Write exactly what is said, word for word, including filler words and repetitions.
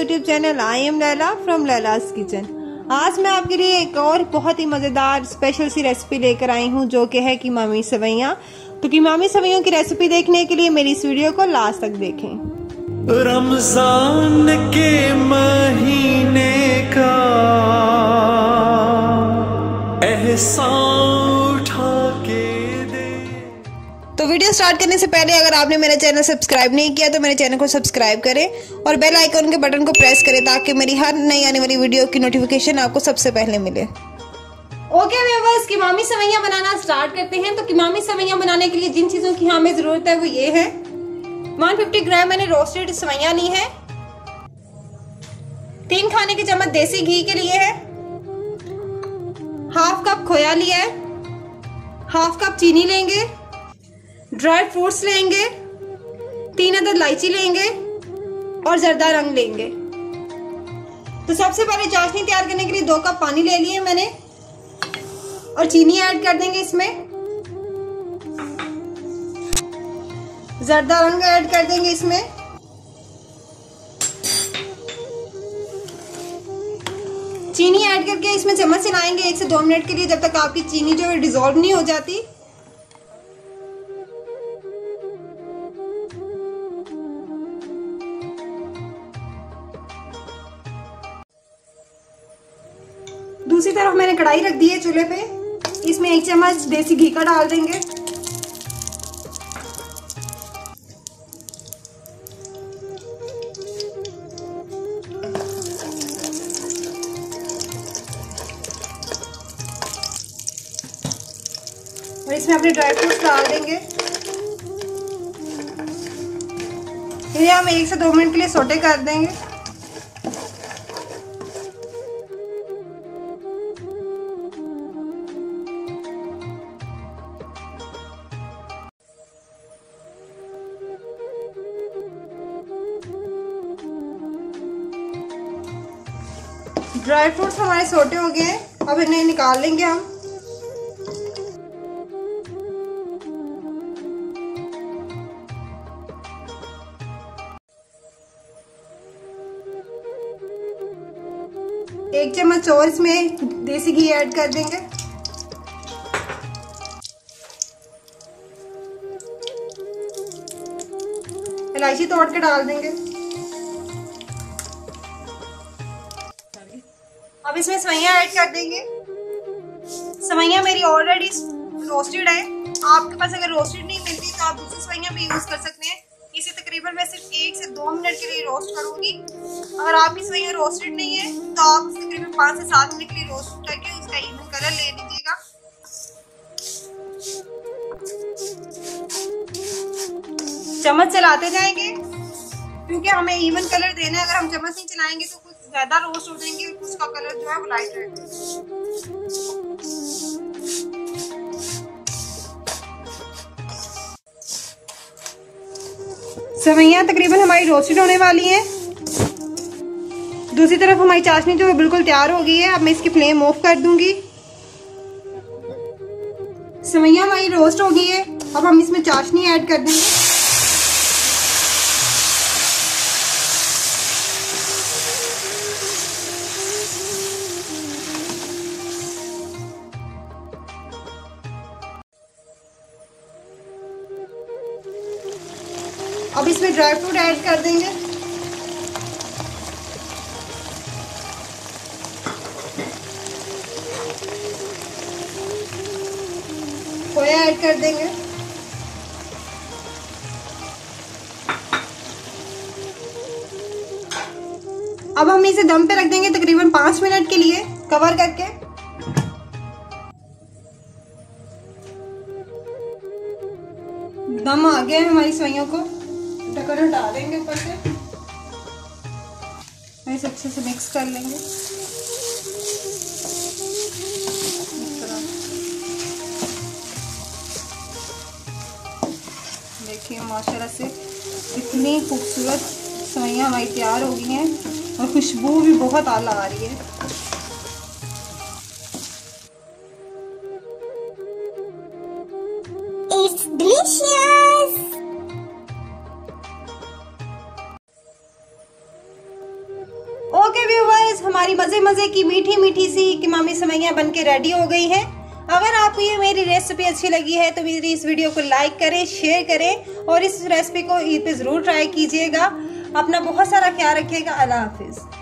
YouTube channel I am Laila from Laila's kitchen. आज मैं आपके लिए एक और बहुत ही मज़ेदार स्पेशल सी रेसिपी लेकर आई हूँ जो कि है कीमामी सेवइयाँ। तो कीमामी सेवइयों की रेसिपी देखने के लिए मेरी इस वीडियो को लास्ट तक देखें। रमजान के महीने का एहसान उठा के दे। तो वीडियो स्टार्ट करने से पहले अगर आपने मेरा चैनल सब्सक्राइब नहीं किया तो मेरे चैनल को सब्सक्राइब करें और बेल आइकन के बटन को प्रेस करें ताकि मेरी हर नई आने वाली वीडियो की नोटिफिकेशन आपको सबसे पहले मिले। ओके व्यूअर्स, कीमामी सेवइयां बनाना स्टार्ट करते हैं। तो कीमामी सेवइयां बनाने के लिए जिन चीजों की हमें जरूरत है वो ये है। एक सौ पचास ग्राम मैंने रोस्टेड सेवइयां ली है। तीन खाने के चम्मच देसी घी के लिए है। हाफ कप खोया लिया है। हाफ कप चीनी लेंगे। ड्राई फ्रूट्स लेंगे। तीन अदद इलायची लेंगे और जर्दा रंग लेंगे। तो सबसे पहले चाशनी तैयार करने के लिए दो कप पानी ले लिए मैंने और चीनी ऐड कर देंगे इसमें। जर्दा रंग ऐड कर देंगे इसमें। चीनी ऐड करके इसमें चम्मच से हिलाएंगे एक से दो मिनट के लिए जब तक आपकी चीनी जो है डिसॉल्व नहीं हो जाती। दूसरी तरफ मैंने कढ़ाई रख दी है चूल्हे पे। इसमें एक चम्मच देसी घी का डाल देंगे। और इसमें अपने ड्राई फ्रूट्स डाल देंगे। इन्हें हम एक से दो मिनट के लिए सोटे कर देंगे। ड्राई फ्रूट्स हमारे सोटे हो गए हैं, अब इन्हें निकाल लेंगे हम। एक चम्मच और इसमें देसी घी ऐड कर देंगे। इलायची तोड़ के डाल देंगे। अब इसमें सेवइयां ऐड कर देंगे। सेवइयां मेरी ऑलरेडी रोस्टेड है। आपके पास अगर रोस्टेड नहीं मिलती तो आप दूसरी सेवइयां भी यूज कर सकते हैं। इसे तकरीबन मैं सिर्फ एक से दो मिनट के लिए रोस्ट करूंगी। अगर आपकी सेवइयां रोस्टेड नहीं है तो आप तकरीबन पाँच से सात मिनट के लिए रोस्ट करके उसका इवन कलर ले लीजिएगा। चम्मच चलाते जाएंगे क्योंकि हमें इवन कलर देना है। अगर हम चम्मच नहीं चलाएंगे तो कुछ ज्यादा रोस्ट हो जाएंगे और कुछ का कलर जो है वो लाइट रहेगा। सेवइयां तकरीबन हमारी रोस्टेड होने वाली हैं। दूसरी तरफ हमारी चाशनी जो है बिल्कुल तैयार हो गई है। अब मैं इसकी फ्लेम ऑफ कर दूंगी। सेवइयां हमारी रोस्ट हो गई है। अब हम इसमें चाशनी ऐड कर देंगे। अब इसमें ड्राई फ्रूट ऐड कर देंगे। खोया ऐड कर देंगे। अब हम इसे दम पे रख देंगे तकरीबन पाँच मिनट के लिए कवर करके। दम आ गया है हमारी सेवइयों को। ढक्कन हटा देंगे ऊपर से। इसे अच्छे से मिक्स कर लेंगे। देखिए माशाल्लाह से कितनी खूबसूरत सेवइयां हमारी तैयार हो गई हैं और खुशबू भी बहुत आला आ रही है। It's delicious. हमारी मज़े मज़े की मीठी मीठी सी कीमामी सेवइयाँ बन के रेडी हो गई हैं। अगर आपको ये मेरी रेसिपी अच्छी लगी है तो मेरी इस वीडियो को लाइक करें, शेयर करें और इस रेसिपी को ईद पे ज़रूर ट्राई कीजिएगा। अपना बहुत सारा ख्याल रखिएगा। अल्लाह हाफिज़।